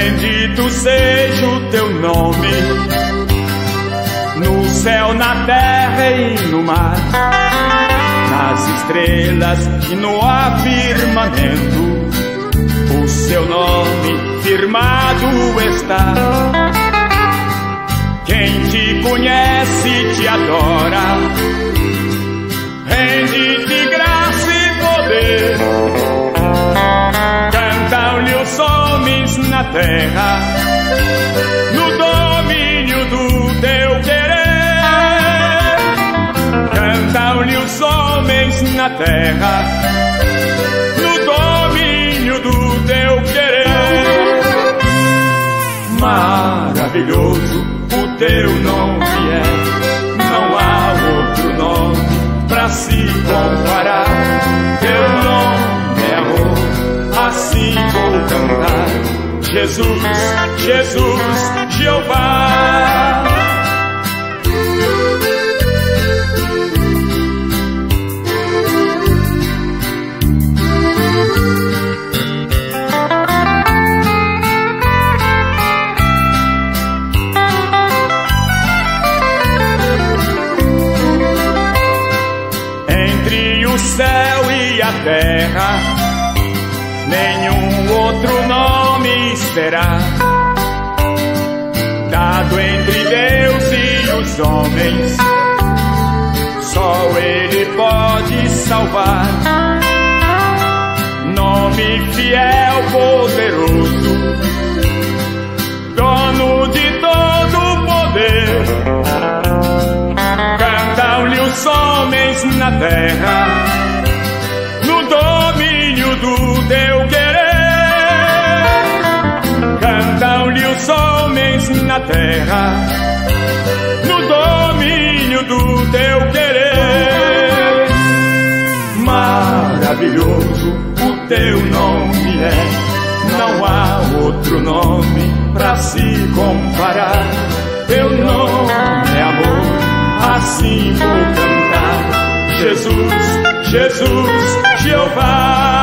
Bendito seja o teu nome, no céu, na terra e no mar, nas estrelas e no firmamento, o seu nome firmado está. Quem te conhece te adora, rende-te graça e poder. Cantam-lhe os homens na terra, no domínio do teu querer. Cantam-lhe os homens na terra, no domínio do teu querer. Maravilhoso o teu nome é, não há outro nome pra se comparar. Teu nome é amor, assim vou cantar. Jesus, Jesus, Jeová. O céu e a terra, nenhum outro nome será dado entre Deus e os homens. Só Ele pode salvar. Nome fiel, poderoso, dono de todo poder. Cantam-lhe os homens na terra, no domínio do teu querer. Cantam-lhe os homens na terra, no domínio do teu querer. Maravilhoso o teu nome é, não há outro nome pra se comparar. Teu nome é amor, assim vou cantar. Jesus, Jesus, Jeová.